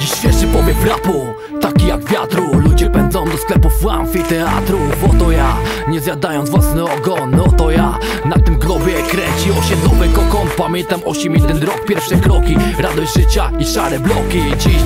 Dziś świeży powiew rapu, taki jak wiatru. Ludzie pędzą do sklepów, amfiteatrów. Oto ja, nie zjadając własny ogon. Oto ja, na tym globie kręci osiedlowy kokon. Pamiętam 8-1 rok, pierwsze kroki, radość życia i szare bloki. Dziś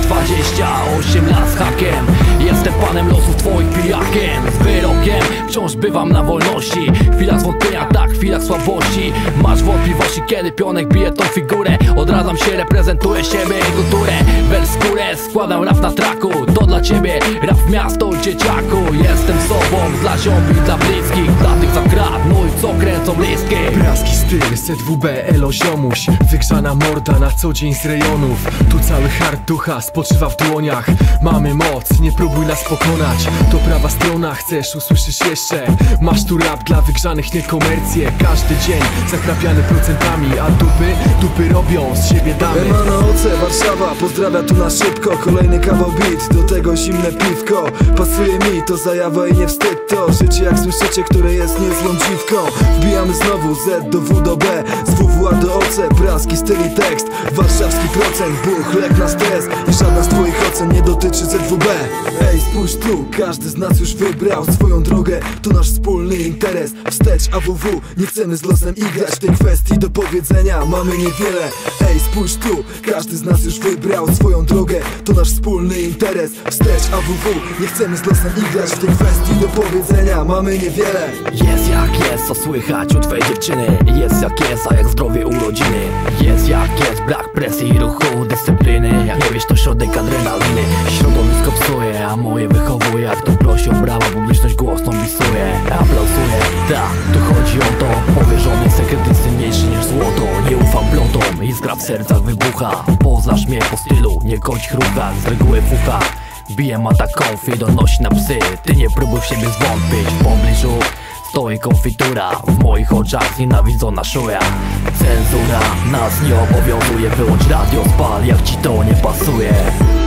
28 lat z hakiem, jestem panem losów twoich pijakiem. Z wyrokiem wciąż bywam na wolności. Chwila zwątpienia, tak, chwila słabości. Masz wątpliwości, kiedy pionek bije tą figurę. Odradzam się, reprezentuję siebie i kulturę. Wers skórę, składam rap na traku. To dla ciebie rap w miasto, dzieciaku. Jestem sobą, dla ziombi, dla bliskich, dla tych za krat, mój co kręcą bliskie. Praski styl, ZWB, elo ziomuś. Wygrzana morda na co dzień z rejonów. Tu cały hard ducha spoczywa w dłoniach. Mamy moc, nie próbuj nas pokonać. To prawa strona, chcesz, usłyszysz jeszcze. Masz tu rap dla wygrzanych, nie komercję. Każdy dzień zachrapiany procentami, a dupy robią z siebie damy. Emanoce, Warszawa, pozdrawia tu na szybko. Kolejny kawał beat, do tego zimne piwko. Pasuje mi to zajawa i nie wstyd to życie, jak słyszycie, które jest niezłą dziwką. Wbijamy znowu Z do W do B, z WWA do OC. Praski styl i tekst, warszawski procent. Buch, lek na stres i żadna z twoich ocen nie dotyczy ZWB. Ej, spójrz tu, każdy z nas już wybrał swoją drogę. To nasz wspólny interes, wstecz AWW. Nie chcemy z losem igrać, w tej kwestii do powiedzenia mamy niewiele. Ej, spójrz tu, każdy z nas już wybrał swoją drogę. To nasz wspólny interes, wstecz AWW. Nie chcemy z losem igrać, w tej kwestii do powiedzenia mamy niewiele. Jest jak jest, co słychać u twojej dziewczyny. Jest jak jest, a jak zdrowie urodziny. Jest jak jest, brak presji, ruchu, dyscypliny. Jak nie wiesz, to środek adrenaliny. Środowisko psuje, a moje wychowuje. Jak tu prosi o brawa, publiczność głośną bisuje. Aplauzuje, tak, tu chodzi o to. Powierzony sekret jest cenniejszy niż złoto. Nie ufam plotom, iskra w sercach wybucha. Poznasz mnie po stylu, nie kończ chrupach. Z reguły fucha, bije ma tak konfi, donosi na psy. Ty nie próbuj w siebie zwątpić. W pobliżu stoi konfitura, w moich oczach nienawidzona szuja. Cenzura nas nie obowiązuje, wyłącz radio, spal jak ci to nie pasuje.